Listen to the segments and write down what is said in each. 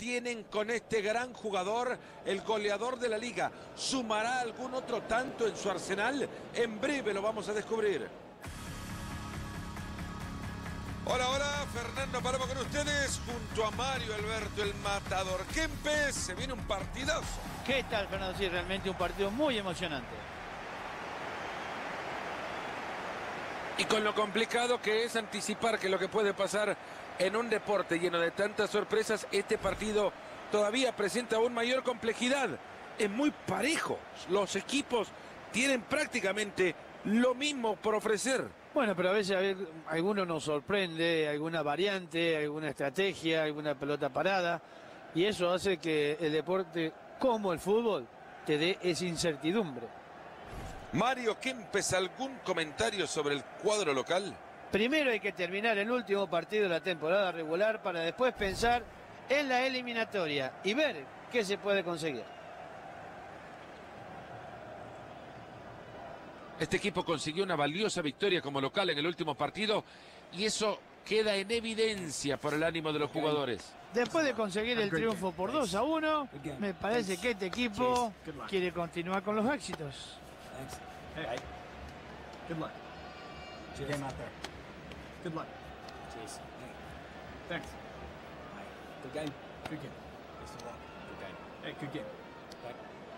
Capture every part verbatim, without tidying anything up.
tienen con este gran jugador, el goleador de la liga. ¿Sumará algún otro tanto en su arsenal? En breve lo vamos a descubrir. Hola, hola, Fernando Palomo con ustedes, junto a Mario Alberto, el matador Kempes. Se viene un partidazo. ¿Qué tal, Fernando? Sí, realmente un partido muy emocionante. Y con lo complicado que es anticipar que lo que puede pasar en un deporte lleno de tantas sorpresas, este partido todavía presenta aún mayor complejidad. Es muy parejo. Los equipos tienen prácticamente lo mismo por ofrecer. Bueno, pero a veces a ver, alguno nos sorprende, alguna variante, alguna estrategia, alguna pelota parada. Y eso hace que el deporte, como el fútbol, te dé esa incertidumbre. Mario Kempes, ¿algún comentario sobre el cuadro local? Primero hay que terminar el último partido de la temporada regular para después pensar en la eliminatoria y ver qué se puede conseguir. Este equipo consiguió una valiosa victoria como local en el último partido y eso queda en evidencia por el ánimo de los jugadores. Después de conseguir el triunfo por dos a uno, me parece que este equipo quiere continuar con los éxitos. Thanks. Hey. Good luck. Cheers. Game out there. Good luck. Cheers. Hey. Thanks. Bye. Good game. Good game. Best of luck. Good game. Hey, good game. Bye.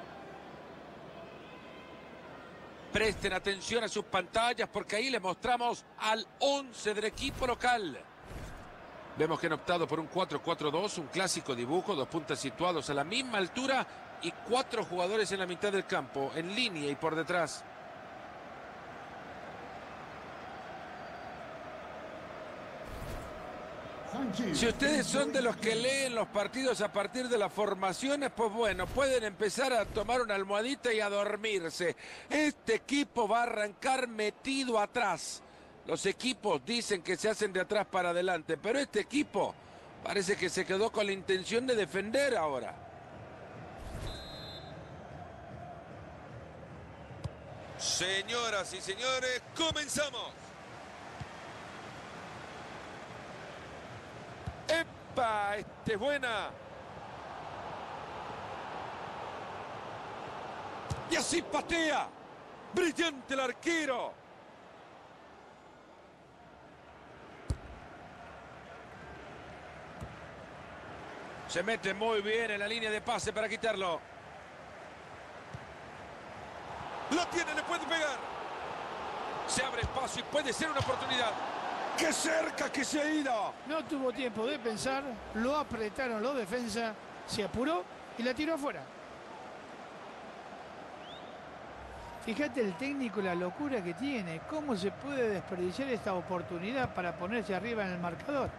Presten atención a sus pantallas porque ahí les mostramos al once del equipo local. Vemos que han optado por un cuatro cuatro dos, un clásico dibujo, dos puntas situados a la misma altura y cuatro jugadores en la mitad del campo, en línea y por detrás. Si ustedes son de los que leen los partidos a partir de las formaciones, pues bueno, pueden empezar a tomar una almohadita y a dormirse. Este equipo va a arrancar metido atrás. Los equipos dicen que se hacen de atrás para adelante, pero este equipo parece que se quedó con la intención de defender ahora. Señoras y señores, comenzamos. ¡Epa! ¡Este es buena! Y así patea. ¡Brillante el arquero! Se mete muy bien en la línea de pase para quitarlo. Lo tiene, le puede pegar. Se abre espacio y puede ser una oportunidad. ¡Qué cerca que se ha ido! No tuvo tiempo de pensar, lo apretaron los defensas, se apuró y la tiró afuera. Fíjate el técnico, la locura que tiene, cómo se puede desperdiciar esta oportunidad para ponerse arriba en el marcador.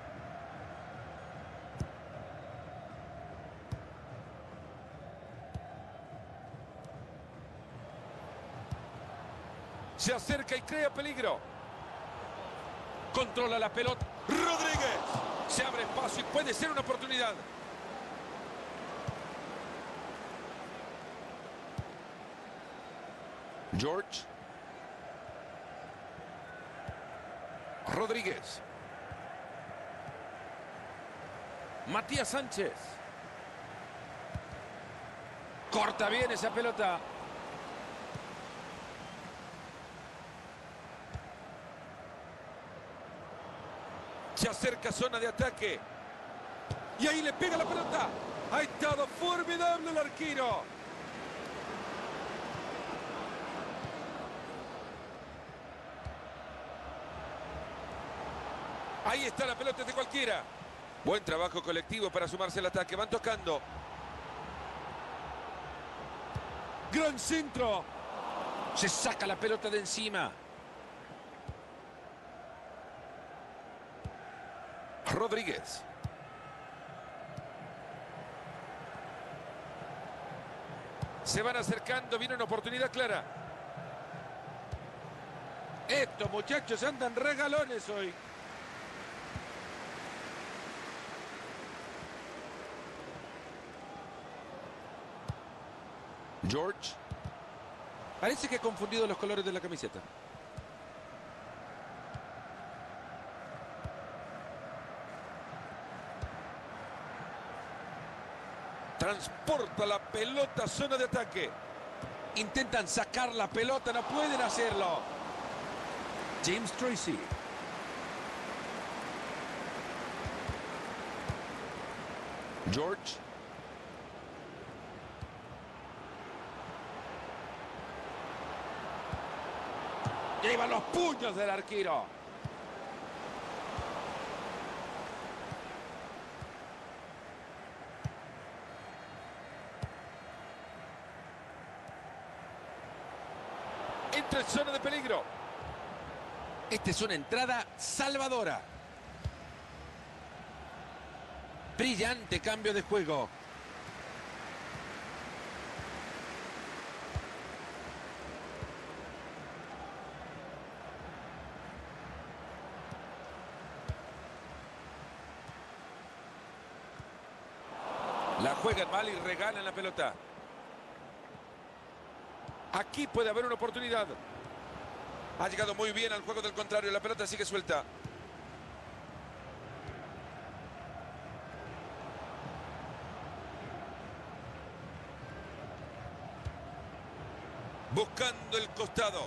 Se acerca y crea peligro. Controla la pelota. Rodríguez. Se abre espacio y puede ser una oportunidad. George. Rodríguez. Matías Sánchez. Corta bien esa pelota. Se acerca zona de ataque. Y ahí le pega la pelota. Ha estado formidable el arquero. Ahí está la pelota de cualquiera. Buen trabajo colectivo para sumarse al ataque. Van tocando. Gran centro. Se saca la pelota de encima. Rodríguez. Se van acercando, viene una oportunidad clara. Estos muchachos andan regalones hoy. George. Parece que ha confundido los colores de la camiseta. Transporta la pelota a zona de ataque. Intentan sacar la pelota, no pueden hacerlo. James Tracy. George. Lleva los puños del arquero. Entra en zona de peligro. Esta es una entrada salvadora. Brillante cambio de juego. La juegan mal y regalan la pelota. Aquí puede haber una oportunidad. Ha llegado muy bien al juego del contrario. La pelota sigue suelta. Buscando el costado.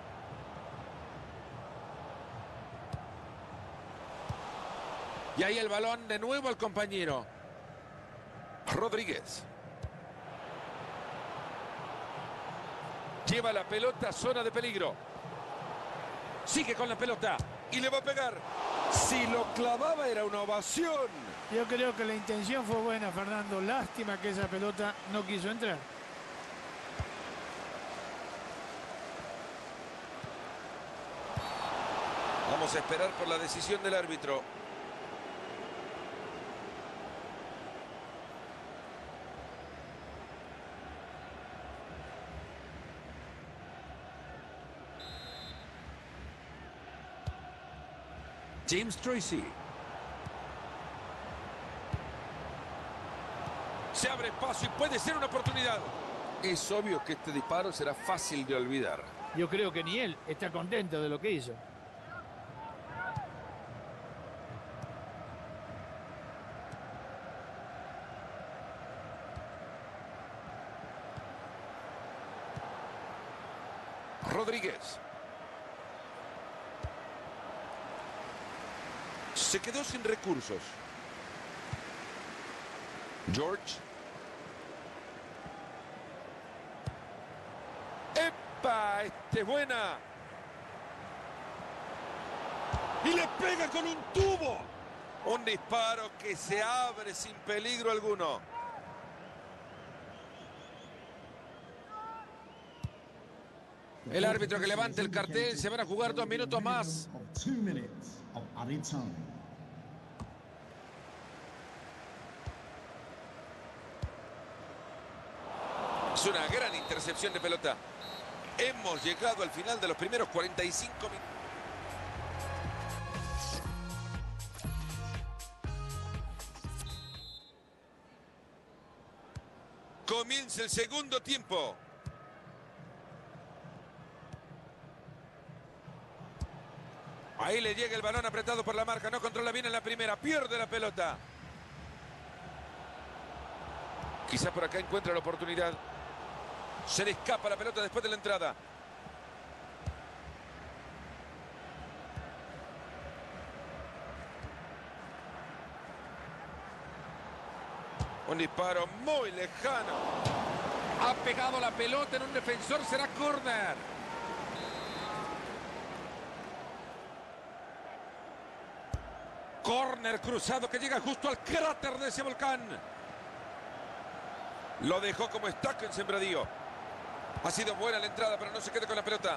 Y ahí el balón de nuevo al compañero. Rodríguez. Lleva la pelota a zona de peligro. Sigue con la pelota. Y le va a pegar. Si lo clavaba era una ovación. Yo creo que la intención fue buena, Fernando. Lástima que esa pelota no quiso entrar. Vamos a esperar por la decisión del árbitro. James Tracy. Se abre paso y puede ser una oportunidad. Es obvio que este disparo será fácil de olvidar. Yo creo que ni él está contento de lo que hizo. Rodríguez. Se quedó sin recursos. George. ¡Epa! Este es buena. Y le pega con un tubo. Un disparo que se abre sin peligro alguno. El árbitro que levanta el cartel. Se van a jugar dos minutos más. Es una gran intercepción de pelota. Hemos llegado al final de los primeros cuarenta y cinco minutos. Comienza el segundo tiempo. Ahí le llega el balón apretado por la marca. No controla bien en la primera. Pierde la pelota. Quizá por acá encuentra la oportunidad. Se le escapa la pelota después de la entrada. Un disparo muy lejano. Ha pegado la pelota en un defensor. Será córner. Córner cruzado que llega justo al cráter de ese volcán. Lo dejó como estaca en sembradío. Ha sido buena la entrada, pero no se queda con la pelota.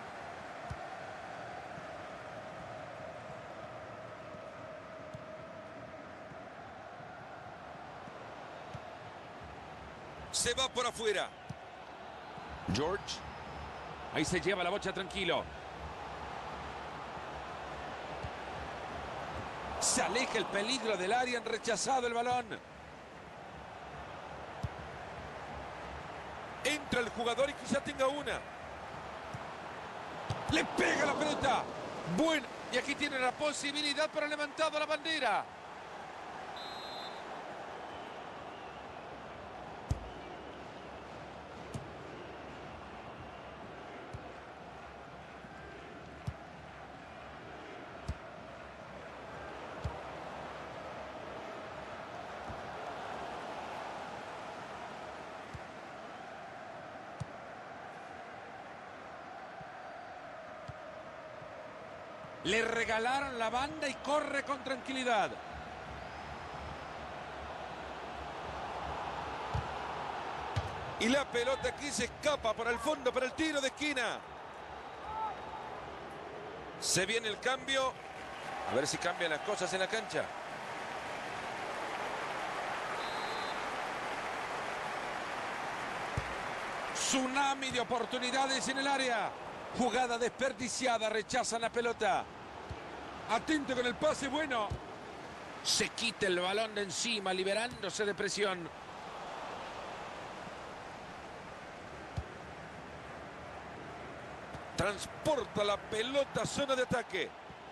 Se va por afuera. George. Ahí se lleva la bocha tranquilo. Se aleja el peligro del área. Han rechazado el balón. Entra el jugador y quizá tenga una. Le pega la pelota. Bueno, y aquí tiene la posibilidad para levantado la bandera. Le regalaron la banda y corre con tranquilidad. Y la pelota aquí se escapa por el fondo, para el tiro de esquina. Se viene el cambio. A ver si cambian las cosas en la cancha. Tsunami de oportunidades en el área. Jugada desperdiciada, rechazan la pelota. Atento con el pase, bueno. Se quita el balón de encima, liberándose de presión. Transporta la pelota a zona de ataque.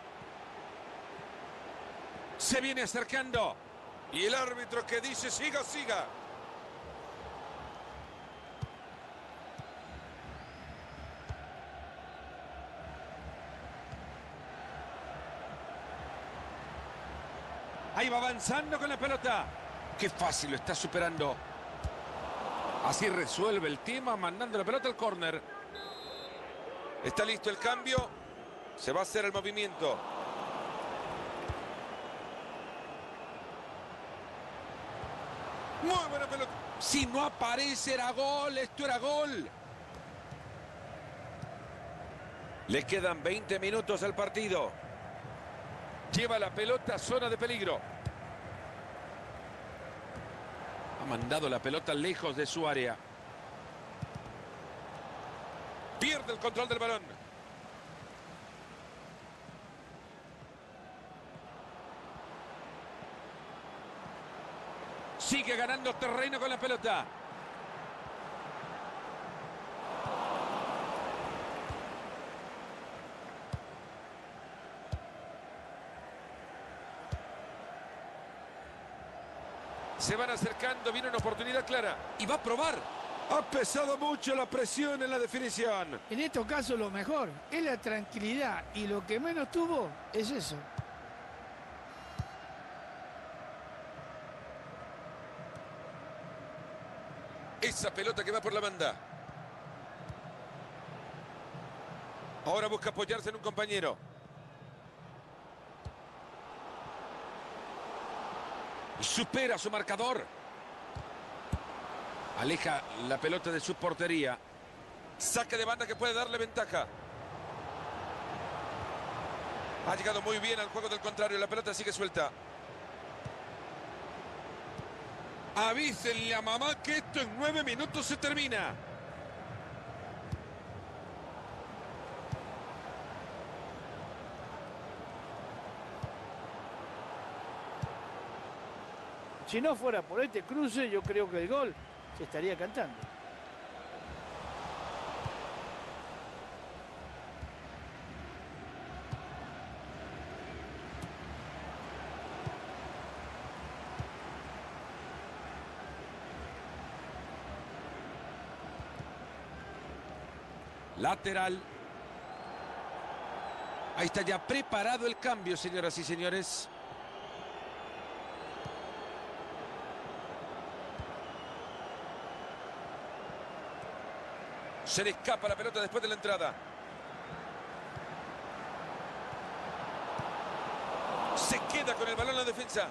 Se viene acercando. Y el árbitro que dice siga, siga. Ahí va avanzando con la pelota. Qué fácil lo está superando. Así resuelve el tema, mandando la pelota al córner. Está listo el cambio. Se va a hacer el movimiento. Muy buena pelota. Si no aparece era gol. Esto era gol. Le quedan veinte minutos al partido. Lleva la pelota a zona de peligro. Ha mandado la pelota lejos de su área. Pierde el control del balón. Sigue ganando terreno con la pelota. Se van acercando, viene una oportunidad clara. Y va a probar. Ha pesado mucho la presión en la definición. En estos casos lo mejor es la tranquilidad y lo que menos tuvo es eso. Esa pelota que va por la banda. Ahora busca apoyarse en un compañero. Supera su marcador. Aleja la pelota de su portería. Saque de banda que puede darle ventaja. Ha llegado muy bien al juego del contrario. La pelota sigue suelta. Avísenle a mamá que esto en nueve minutos se termina. Si no fuera por este cruce, yo creo que el gol se estaría cantando. Lateral. Ahí está ya preparado el cambio, señoras y señores. Se le escapa la pelota después de la entrada. Se queda con el balón en la defensa.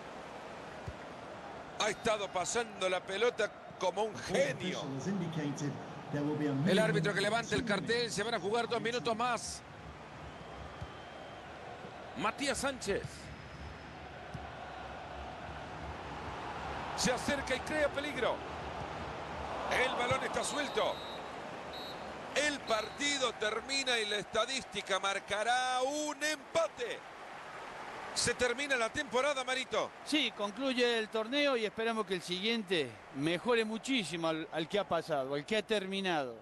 Ha estado pasando la pelota como un genio. El árbitro que levanta el cartel. Se van a jugar dos minutos más. Matías Sánchez. Se acerca y crea peligro. El balón está suelto. El partido termina y la estadística marcará un empate. Se termina la temporada, Marito. Sí, concluye el torneo y esperamos que el siguiente mejore muchísimo al, al que ha pasado, al que ha terminado.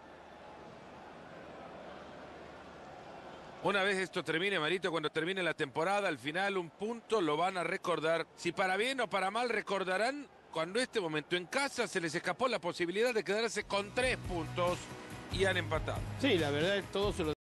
Una vez esto termine, Marito, cuando termine la temporada, al final un punto lo van a recordar. Si para bien o para mal, recordarán cuando este momento en casa se les escapó la posibilidad de quedarse con tres puntos y han empatado. Sí, la verdad, todo se lo